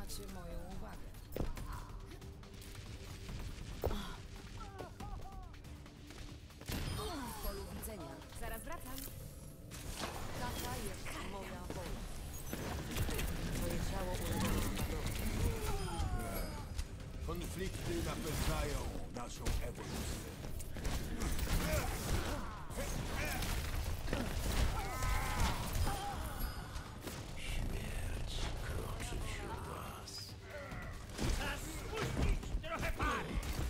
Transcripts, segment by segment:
macie moją uwagę. W polu widzenia. Zaraz wracam. Taka jest moja wola. Twoje ciało ulega rozpadowi. Konflikty napędzają naszą ewolucję. Śmierć kroczy wśród was. Czas spuścić trochę pary!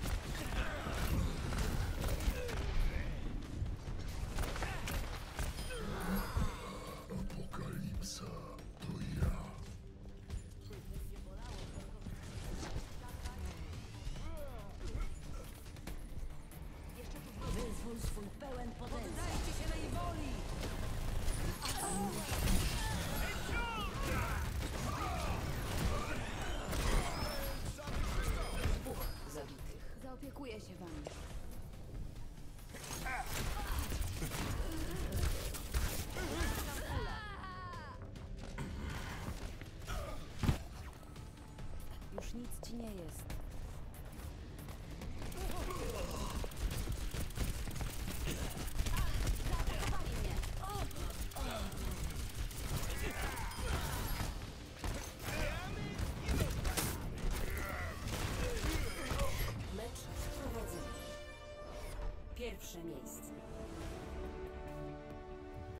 Apokalipsa to ja. Wyzwól swój pełen potencjał. Poddajcie się mej woli! Dwóch zabitych. Zaopiekuję się wami. Już nic ci nie jest.